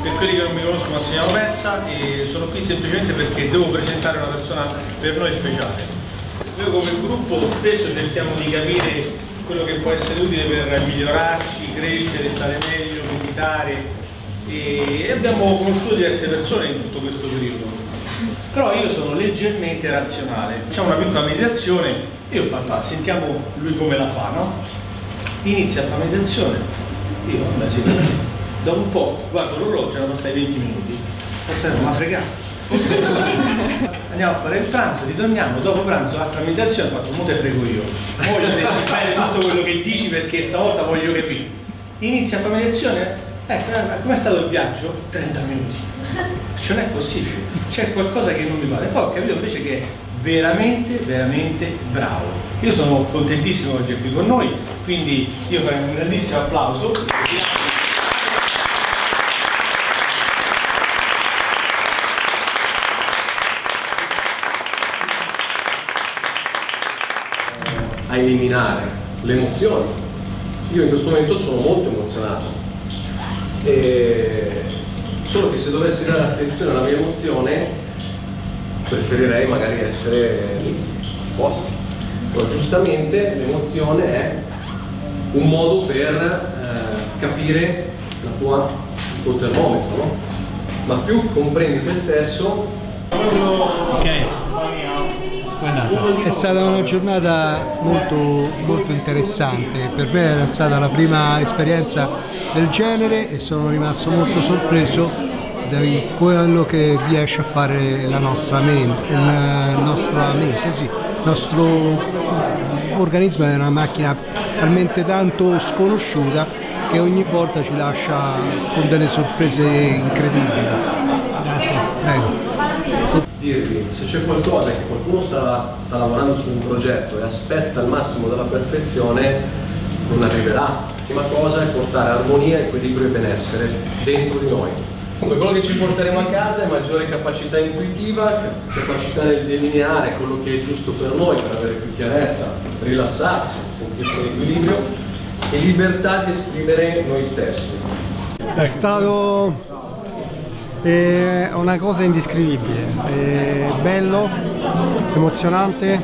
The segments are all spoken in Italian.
per quelli che non mi conoscono, mi chiamo Pezza e sono qui semplicemente perché devo presentare una persona per noi speciale. Noi come gruppo spesso cerchiamo di capire quello che può essere utile per migliorarci, crescere, stare meglio, meditare e abbiamo conosciuto diverse persone in tutto questo periodo. Però io sono leggermente razionale, facciamo una piccola meditazione e io ho fatto, sentiamo lui come la fa, no? Inizia a fare meditazione, io vabbè sì. Dopo un po' guardo l'orologio, erano passati 20 minuti, non mi ha fregato. Andiamo a fare il pranzo, ritorniamo, dopo pranzo altra meditazione, ho fatto, mo te frego io. Voglio sentire bene tutto quello che dici perché stavolta voglio capire. Inizia a fare meditazione, com'è stato il viaggio? 30 minuti. Non è possibile, c'è qualcosa che non mi pare. Poi ho capito invece che è veramente, veramente bravo. Io sono contentissimo oggi qui con noi, quindi io farei un grandissimo applauso. A eliminare le emozioni. Io in questo momento sono molto emozionato, solo che se dovessi dare attenzione alla mia emozione preferirei magari essere lì, a posto. Però giustamente l'emozione è un modo per capire il tuo termometro, no? Ma più comprendi te stesso. Ok. È stata una giornata molto interessante, per me è stata la prima esperienza del genere e sono rimasto molto sorpreso di quello che riesce a fare la nostra mente, sì. Il nostro organismo è una macchina talmente tanto sconosciuta che ogni volta ci lascia con delle sorprese incredibili. Grazie. Prego. Dirvi, se c'è qualcosa che qualcuno sta lavorando su un progetto e aspetta il massimo della perfezione, non arriverà. La prima cosa è portare armonia, equilibrio e benessere dentro di noi. Comunque quello che ci porteremo a casa è maggiore capacità intuitiva, capacità nel delineare quello che è giusto per noi, per avere più chiarezza, rilassarsi, sentirsi in equilibrio e libertà di esprimere noi stessi. È stato una cosa indescrivibile, bello, emozionante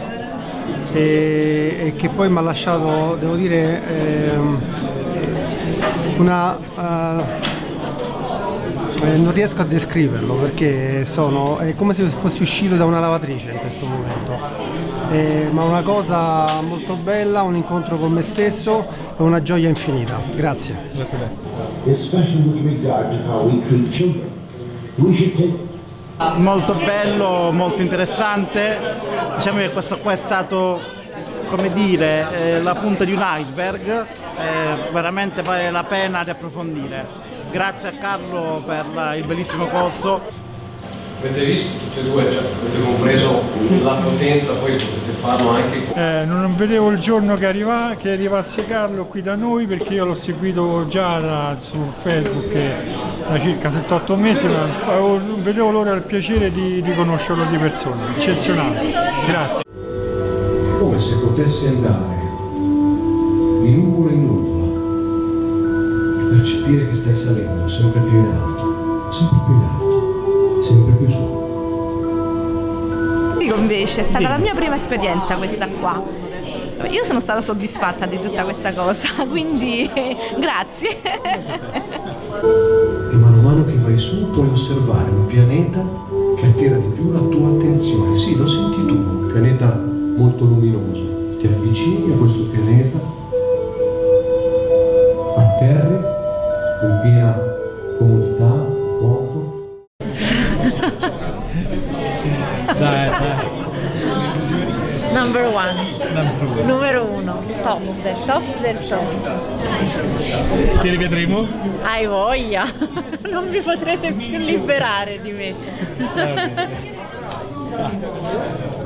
e che poi mi ha lasciato, devo dire, non riesco a descriverlo perché è come se fossi uscito da una lavatrice in questo momento, ma una cosa molto bella, un incontro con me stesso e una gioia infinita. Grazie. Grazie a te. Especially with regard to how we treat children. Molto bello, molto interessante. Diciamo che questo qua è stato, come dire, la punta di un iceberg, veramente vale la pena di approfondire. Grazie a Carlo per il bellissimo corso. Avete visto tutti e due, cioè, avete compreso la potenza, poi potete farlo anche con... Non vedevo il giorno che arrivasse Carlo qui da noi, perché io l'ho seguito già su Facebook da circa 7-8 mesi, ma non vedevo l'ora e il piacere di conoscerlo di persona. Eccezionale, grazie. È come se potessi andare di nuvola in nuvola e percepire che stai salendo sempre più in alto, sempre più in alto. Sempre più su. Dico invece, è stata la mia prima esperienza questa qua. Io sono stata soddisfatta di tutta questa cosa, quindi grazie. E mano a mano che vai su puoi osservare un pianeta che attira di più la tua attenzione. Sì, lo senti tu, un pianeta molto luminoso. Ti avvicini a questo pianeta, atterri in piena comodità, comfort. Dai. Number one. Numero uno. Top del top. Ti rivedremo? Hai voglia. Non vi potrete più liberare di me.